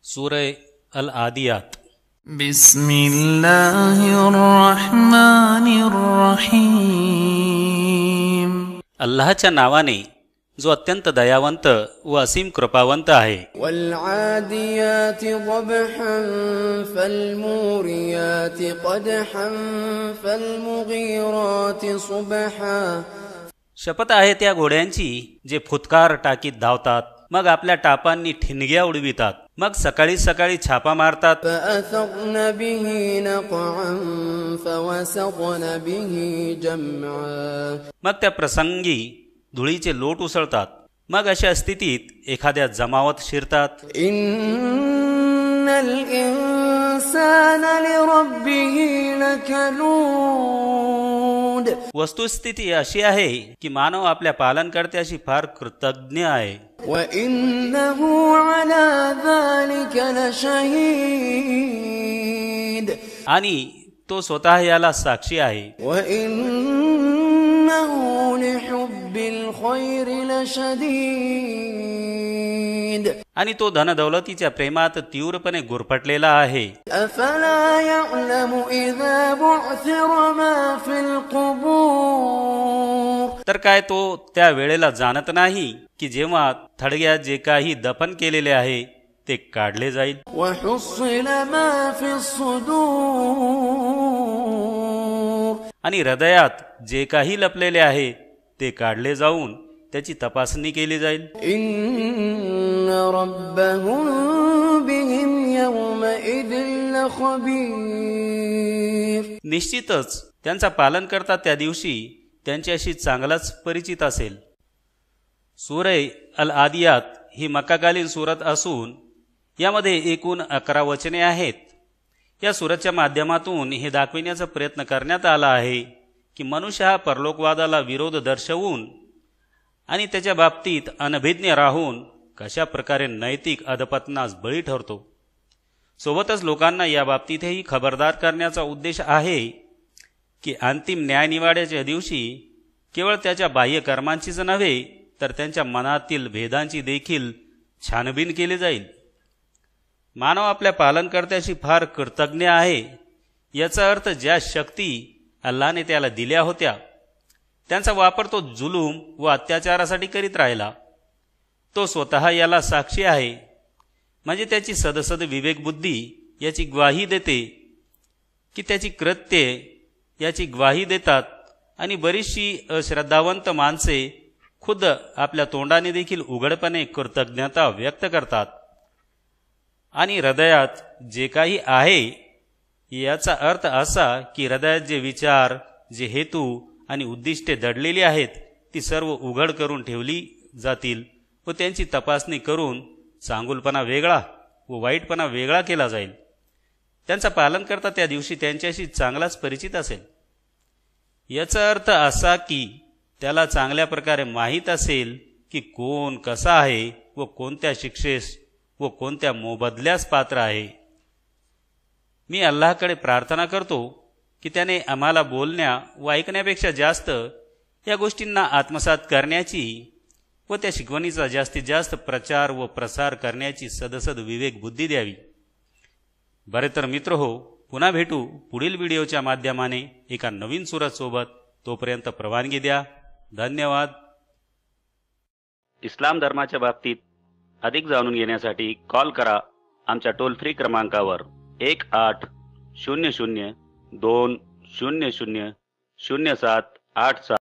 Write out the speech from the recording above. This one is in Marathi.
सूरह अल आदियात। बिस्मिल्लाहिर्रहमानिर्रहीम। अल्लाहच्या नावाने जो अत्यंत दयावंत व असीम कृपावंत आहे। वल आदियाति ज़बहन फल्मुरियाति क़दहन फल्मुगीराति सुबहा। शपथ आहे त्या घोड्यांची जे फुतकार टाकीत धावतात, मग आपल्या टापांनी ठिणग्या उडवितात, मग सकाळी सकाळी छापा मारतात। फअथरन बिही नक़अन फवसतन बिही जमआ। मग त्या प्रसंगी धुळीचे लोट उसळतात, मग अशा स्थितीत एखाद्या जमावत शिरतात। इन्नल इन्सान लिरब्बिही लकनूद। वस्तुस्थिती अशी आहे की मानव आपल्या पालनकर्त्याशी फार कृतज्ञ आहे। व इन्नहु अला ज़ालिका लशहीद। आणि तो स्वतः याला साक्षी आहे। व इन्नहु लिहुब्बिल खैरि लशदीद। आणि तो धनदौलतीच्या प्रेमात तीव्रपणे गुरफटलेला आहे। अफला यअलमु इज़ा बुअथिर मा फिल क़ुबूर। तर काय तो त्या वेळेला जाणत नाही की जेव्हा थडग्यात जे काही दफन केलेले आहे ते काढले जाईल। वहुस्सिल मा फिस सुदूर। आणि हृदयात जे काही लपलेले आहे ते काढले जाऊन त्याची तपासणी केली जाईल। इन्न रब्बहुम बिहिम यौमइदिन लखबीर। निश्चितच त्यांचा पालनकर्ता त्या दिवशी त्यांच्याशी चांगलाच परिचित असेल। सूरह अल आदियात ही मक्काकालीन सूरत असून यामध्ये एकूण 11 वचने आहेत। या सूरतच्या माध्यमातून हे दाखविण्याचा प्रयत्न करण्यात आला आहे की मनुष्य हा परलोकवादाला विरोध दर्शवून आणि त्याच्या बाबतीत अनभिज्ञ राहून कशा प्रकारे नैतिक अधपतनास बळी ठरतो। सोबतच लोकांना या बाबतीतही खबरदार करण्याचा उद्देश आहे की अंतिम न्यायनिवाड्याच्या दिवशी केवळ त्याच्या बाह्य कर्मांचीच नव्हे तर त्यांच्या मनातील भेदांची देखील छानबीन केली जाईल। मानव आपल्या पालनकर्त्याशी फार कृतज्ञ आहे, याचा अर्थ ज्या शक्ती अल्लाने त्याला दिल्या होत्या त्यांचा वापर तो जुलूम व अत्याचारासाठी करीत राहिला। तो स्वतः याला साक्षी आहे, म्हणजे त्याची सदसद विवेकबुद्धी याची ग्वाही देते की त्याची कृत्ये याची ग्वाही देतात। आणि बरीचशी अश्रद्धावंत माणसे खुद्द आपल्या तोंडाने देखील उघडपणे कृतज्ञता व्यक्त करतात। आणि हृदयात जे काही आहे याचा अर्थ असा की हृदयात जे विचार, जे हेतू आणि उद्दिष्टे दडलेली आहेत ती सर्व उघड करून ठेवली जातील व त्यांची तपासणी करून चांगुलपणा वेगळा व वाईटपणा वेगळा केला जाईल। त्यांचा पालनकर्ता त्या दिवशी त्यांच्याशी चांगलाच परिचित असेल। याचा अर्थ असा की त्याला चांगल्या प्रकारे माहीत असेल की कोण कसा आहे व कोणत्या शिक्षेस व कोणत्या मोबदल्यास पात्र आहे। मी अल्लाहकडे प्रार्थना करतो की त्याने आम्हाला बोलण्या व ऐकण्यापेक्षा जास्त या गोष्टींना आत्मसात करण्याची व त्या शिकवणीचा जास्तीत जास्त प्रचार व प्रसार करण्याची सदसद विवेक बुद्धी द्यावी। बरे तर मित्र हो, पुन्हा भेटू पुढील व्हिडिओच्या माध्यमाने एका नवीन सूरत सोबत। तोपर्यंत परवानगी द्या। धन्यवाद। इस्लाम धर्माच्या बाबतीत अधिक जाणून घेण्यासाठी कॉल करा आमच्या टोल फ्री क्रमांकावर 1800 2000 0787।